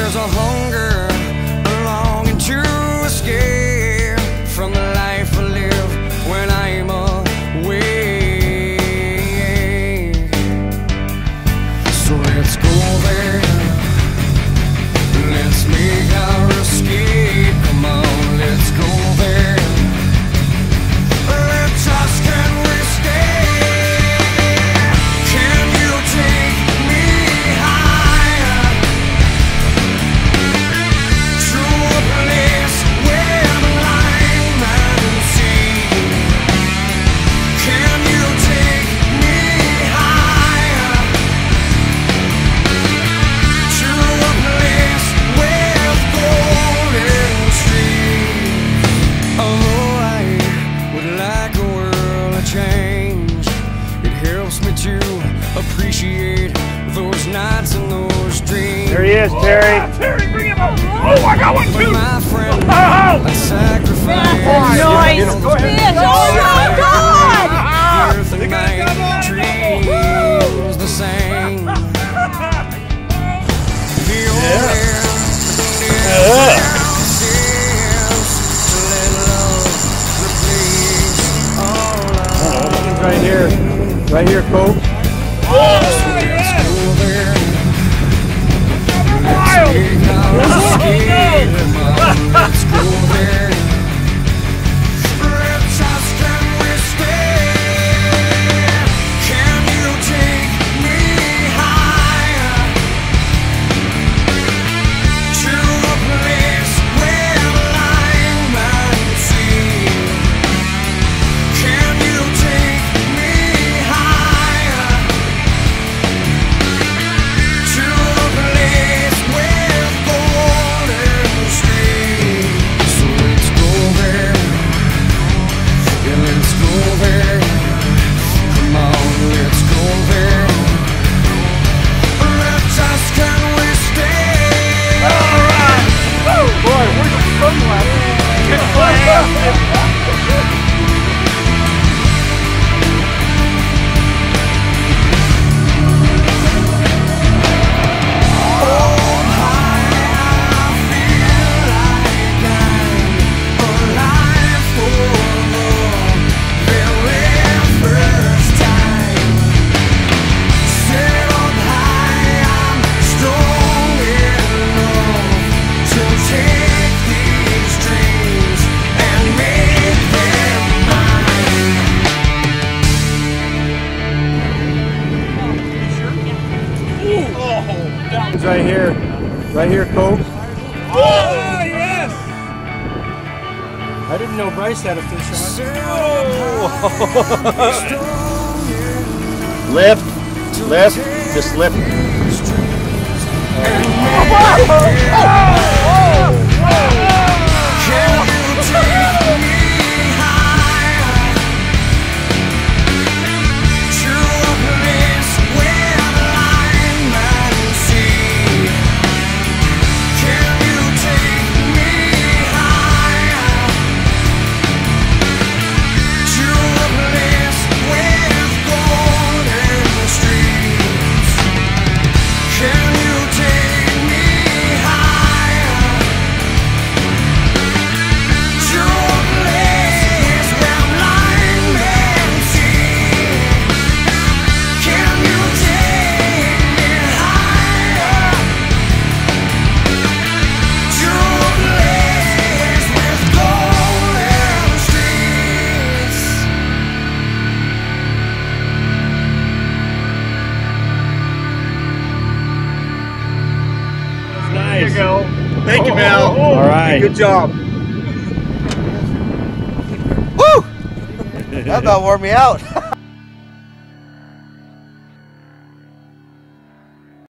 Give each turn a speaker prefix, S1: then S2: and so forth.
S1: There's a hunger, a longing to escape from the life I live when I'm away. So let's go there. Let's make our escape. Come on, let's go there. Let's ask, can we stay? Can you take me higher to a place where the blind man see? Can you take me higher to a place with golden streets? Oh, I would like a world of change. It helps me to appreciate those nights and those dreams.
S2: There he is, Terry.
S3: Terry, bring him up. Oh, I got one too.
S1: My friend, I sacrifice.
S4: Noise. Oh my God!
S1: The earth and my dreams the same. The only difference is to let love replace all love.
S2: Right here. Right here, Coach.
S1: So let's go there. Let's take our escape. Let's go there. Let's ask, can we stay? Can you take me higher to a place where the blind man see? Can you take me higher to a place with golden streets? So let's go there. Yeah, let's go there. Come on, let's go there. Let's ask, can we stay?
S3: Alright. Oh, boy, where's the sunglasses?
S2: Right here. Right here, Coach.
S3: Oh, yes.
S2: I didn't know Bryce had a fish on.
S5: Lift, lift, just lift.
S3: There you go.
S5: Thank you, Mel.
S2: All right.
S5: Good job.
S6: Woo! That about wore me out.